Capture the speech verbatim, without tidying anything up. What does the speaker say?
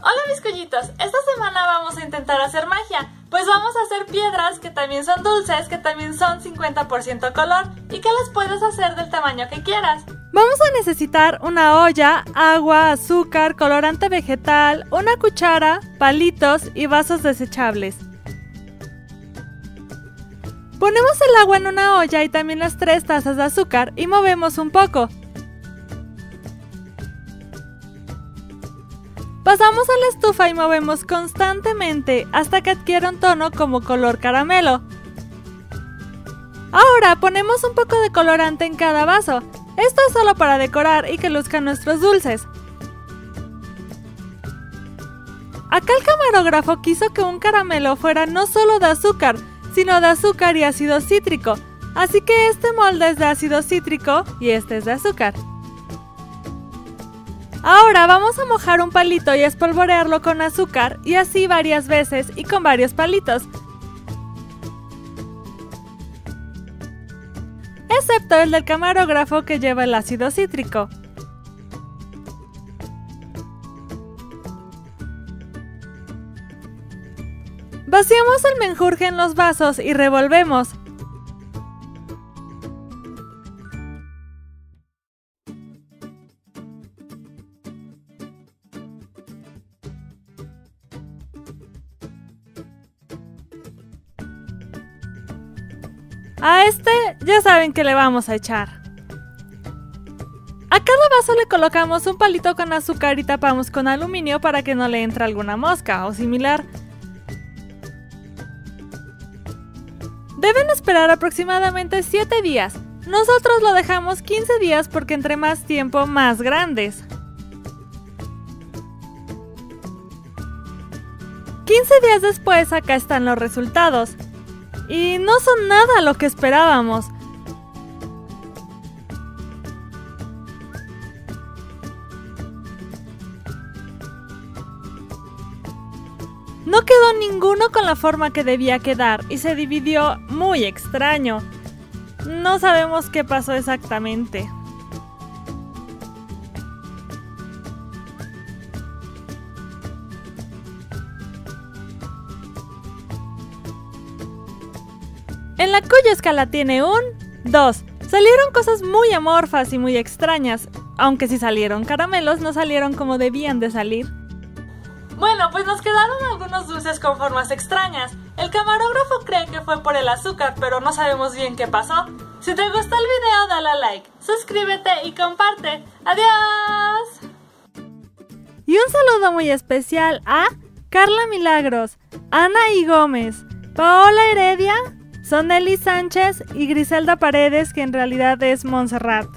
Hola mis collitos, esta semana vamos a intentar hacer magia, pues vamos a hacer piedras que también son dulces, que también son cincuenta por ciento color y que las puedes hacer del tamaño que quieras. Vamos a necesitar una olla, agua, azúcar, colorante vegetal, una cuchara, palitos y vasos desechables. Ponemos el agua en una olla y también las tres tazas de azúcar y movemos un poco. Pasamos a la estufa y movemos constantemente hasta que adquiera un tono como color caramelo. Ahora ponemos un poco de colorante en cada vaso. Esto es solo para decorar y que luzcan nuestros dulces. Acá el camarógrafo quiso que un caramelo fuera no solo de azúcar, sino de azúcar y ácido cítrico. Así que este molde es de ácido cítrico y este es de azúcar. Ahora vamos a mojar un palito y espolvorearlo con azúcar y así varias veces y con varios palitos. Excepto el del camarógrafo que lleva el ácido cítrico. Vaciamos el menjurje en los vasos y revolvemos. A este ya saben que le vamos a echar. A cada vaso le colocamos un palito con azúcar y tapamos con aluminio para que no le entre alguna mosca o similar. Deben esperar aproximadamente siete días. Nosotros lo dejamos quince días porque entre más tiempo más grandes. quince días después acá están los resultados. Y no son nada lo que esperábamos. No quedó ninguno con la forma que debía quedar y se dividió muy extraño. No sabemos qué pasó exactamente. En la cuya escala tiene un dos. Salieron cosas muy amorfas y muy extrañas, aunque si salieron caramelos no salieron como debían de salir. Bueno, pues nos quedaron algunos dulces con formas extrañas. El camarógrafo cree que fue por el azúcar, pero no sabemos bien qué pasó. Si te gustó el video, dale a like, suscríbete y comparte. ¡Adiós! Y un saludo muy especial a Carla Milagros, Ana I. Gómez, Paola Heredia, Soneli Sánchez y Griselda Paredes, que en realidad es Montserrat.